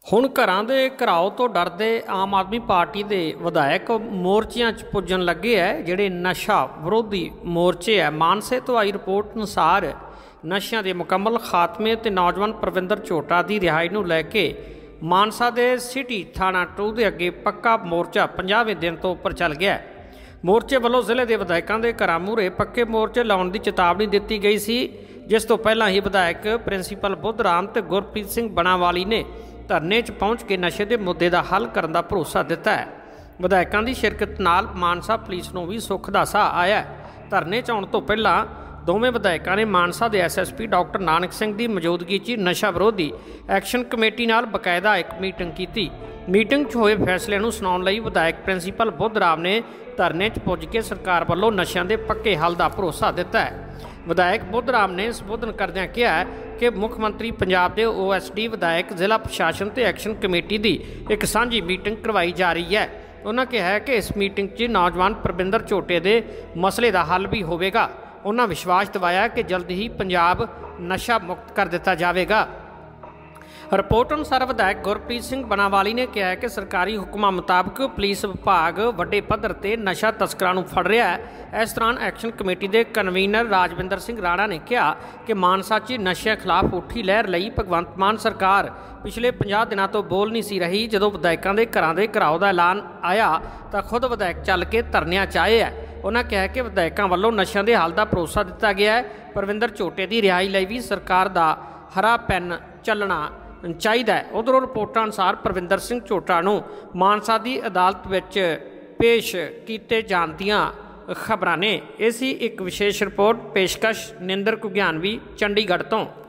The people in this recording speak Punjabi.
ਹੁਣ ਘਰਾਂ ਦੇ ਘਰਾਓ ਤੋਂ ਡਰਦੇ ਆਮ ਆਦਮੀ ਪਾਰਟੀ ਦੇ ਵਿਧਾਇਕ ਮੋਰਚਿਆਂ 'ਚ ਪੁੱਜਣ ਲੱਗੇ ਹੈ। ਜਿਹੜੇ ਨਸ਼ਾ ਵਿਰੋਧੀ ਮੋਰਚੇ ਹੈ, ਮਾਨਸੇ ਤੋਂ ਆਈ ਰਿਪੋਰਟ ਅਨੁਸਾਰ ਨਸ਼ਿਆਂ ਦੇ ਮੁਕੰਮਲ ਖਾਤਮੇ ਤੇ ਨੌਜਵਾਨ ਪ੍ਰਵਿੰਦਰ ਝੋਟਾ ਦੀ ਰਿਹਾਈ ਨੂੰ ਲੈ ਕੇ ਮਾਨਸਾ ਦੇ ਸਿਟੀ ਥਾਣਾ 2 ਦੇ ਅੱਗੇ ਪੱਕਾ ਮੋਰਚਾ 50ਵੇਂ ਦਿਨ ਤੋਂ ਉੱਪਰ ਚੱਲ ਗਿਆ। ਮੋਰਚੇ ਵੱਲੋਂ ਜ਼ਿਲ੍ਹੇ ਦੇ ਵਿਧਾਇਕਾਂ ਦੇ ਘਰਾਂ ਮੂਹਰੇ ਪੱਕੇ ਮੋਰਚੇ ਲਾਉਣ ਦੀ ਚੇਤਾਵਨੀ ਦਿੱਤੀ ਗਈ ਸੀ, ਜਿਸ ਤੋਂ ਪਹਿਲਾਂ ਹੀ ਵਿਧਾਇਕ ਪ੍ਰਿੰਸੀਪਲ ਬੁੱਧ ਰਾਮ ਤੇ ਗੁਰਪ੍ਰੀਤ ਸਿੰਘ ਬਣਾਵਾਲੀ ਨੇ ਧਰਨੇ 'ਚ ਪਹੁੰਚ ਕੇ ਨਸ਼ੇ ਦੇ ਮੁੱਦੇ ਦਾ ਹੱਲ ਕਰਨ ਦਾ ਭਰੋਸਾ ਦਿੱਤਾ ਹੈ। ਵਿਧਾਇਕਾਂ ਦੀ ਸ਼ਿਰਕਤ ਨਾਲ ਮਾਨਸਾ ਪੁਲਿਸ ਨੂੰ ਵੀ ਸੁੱਖ ਦਾ ਸਾਹ ਆਇਆ। ਧਰਨੇ 'ਚ ਆਉਣ ਤੋਂ ਪਹਿਲਾਂ ਦੋਵੇਂ ਵਿਧਾਇਕਾਂ ਨੇ ਮਾਨਸਾ ਦੇ ਐਸਐਸਪੀ ਡਾਕਟਰ ਨਾਨਕ ਸਿੰਘ ਦੀ ਮੌਜੂਦਗੀ 'ਚ ਨਸ਼ਾ ਵਿਰੋਧੀ ਐਕਸ਼ਨ ਕਮੇਟੀ ਨਾਲ ਬਕਾਇਦਾ ਇੱਕ ਮੀਟਿੰਗ ਕੀਤੀ। ਮੀਟਿੰਗ 'ਚ ਹੋਏ ਫੈਸਲੇ ਨੂੰ ਸੁਣਾਉਣ ਲਈ ਵਿਧਾਇਕ ਪ੍ਰਿੰਸੀਪਲ ਬੁੱਧ ਰਾਮ ਨੇ ਧਰਨੇ 'ਚ ਪੁੱਜ ਕੇ ਸਰਕਾਰ ਵੱਲੋਂ ਨਸ਼ਿਆਂ ਦੇ ਪੱਕੇ ਹੱਲ ਦਾ ਭਰੋਸਾ ਦਿੱਤਾ ਹੈ। ਵਿਧਾਇਕ ਬੁੱਧ ਰਾਮ ਨੇ ਸੰਬੋਧਨ ਕਰਦਿਆਂ ਕਿਹਾ ਕਿ ਮੁੱਖ ਮੰਤਰੀ ਪੰਜਾਬ ਦੇ OSD ਵਿਧਾਇਕ ਜ਼ਿਲ੍ਹਾ ਪ੍ਰਸ਼ਾਸਨ ਤੇ ਐਕਸ਼ਨ ਕਮੇਟੀ ਦੀ ਇੱਕ ਸਾਂਝੀ ਮੀਟਿੰਗ ਕਰਵਾਈ ਜਾ ਰਹੀ ਹੈ। ਉਹਨਾਂ ਕਿਹਾ ਕਿ ਇਸ ਮੀਟਿੰਗ 'ਚ ਨੌਜਵਾਨ ਪ੍ਰਵਿੰਦਰ ਝੋਟੇ ਦੇ ਮਸਲੇ ਦਾ ਹੱਲ ਵੀ ਹੋਵੇਗਾ। ਉਹਨਾਂ ਵਿਸ਼ਵਾਸ ਦਿਵਾਇਆ ਕਿ ਜਲਦ ਹੀ ਪੰਜਾਬ ਨਸ਼ਾ ਮੁਕਤ ਕਰ ਦਿੱਤਾ ਜਾਵੇਗਾ। ਰਿਪੋਰਟ ਅਨੁਸਾਰ ਵਿਧਾਇਕ ਗੁਰਪ੍ਰੀਤ ਸਿੰਘ ਬਣਾਵਾਲੀ ਨੇ ਕਿਹਾ ਕਿ ਸਰਕਾਰੀ ਹੁਕਮਾਂ ਮੁਤਾਬਕ ਪੁਲਿਸ ਵਿਭਾਗ ਵੱਡੇ ਪੱਧਰ ਤੇ ਨਸ਼ਾ ਤਸਕਰਾਂ ਨੂੰ ਫੜ ਰਿਹਾ ਹੈ। ਇਸ ਦੌਰਾਨ ਐਕਸ਼ਨ ਕਮੇਟੀ ਦੇ ਕਨਵੀਨਰ ਰਾਜਵਿੰਦਰ ਸਿੰਘ ਰਾਣਾ ਨੇ ਕਿਹਾ ਕਿ ਮਾਨਸਾ 'ਚ ਨਸ਼ਿਆਂ ਖਿਲਾਫ ਉੱਠੀ ਲਹਿਰ ਲਈ ਭਗਵੰਤ ਮਾਨ ਸਰਕਾਰ ਪਿਛਲੇ 50 ਦਿਨਾਂ ਤੋਂ ਬੋਲ ਨਹੀਂ ਸੀ ਰਹੀ। ਜਦੋਂ ਵਿਧਾਇਕਾਂ ਦੇ ਘਰਾਂ ਦੇ ਘਰਾਓ ਦਾ ਐਲਾਨ ਆਇਆ ਤਾਂ ਖੁਦ ਵਿਧਾਇਕ ਚੱਲ ਕੇ ਧਰਨਿਆਂ 'ਚ ਆਏ ਹੈ। ਉਹਨਾਂ ਕਿਹਾ ਕਿ ਵਿਧਾਇਕਾਂ ਵੱਲੋਂ ਨਸ਼ਿਆਂ ਦੇ ਹੱਲ ਦਾ ਭਰੋਸਾ ਦਿੱਤਾ ਗਿਆ ਹੈ। ਪ੍ਰਵਿੰਦਰ ਝੋਟੇ ਦੀ ਰਿਹਾਈ ਲਈ ਵੀ ਸਰਕਾਰ ਦਾ ਹਰਾ ਪੈਨ ਚੱਲਣਾ ਚਾਹੀਦਾ ਹੈ। ਉਧਰੋਂ ਰਿਪੋਰਟਾਂ ਅਨੁਸਾਰ ਪ੍ਰਵਿੰਦਰ ਸਿੰਘ ਝੋਟਾ ਨੂੰ ਮਾਨਸਾ ਦੀ ਅਦਾਲਤ ਵਿੱਚ ਪੇਸ਼ ਕੀਤੇ ਜਾਣ ਦੀਆਂ ਖਬਰਾਂ ਨੇ। ਇਹ ਸੀ ਇੱਕ ਵਿਸ਼ੇਸ਼ ਰਿਪੋਰਟ, ਪੇਸ਼ਕਸ਼ ਨਿੰਦਰ ਕੁਗਿਆਨਵੀ, ਚੰਡੀਗੜ੍ਹ ਤੋਂ।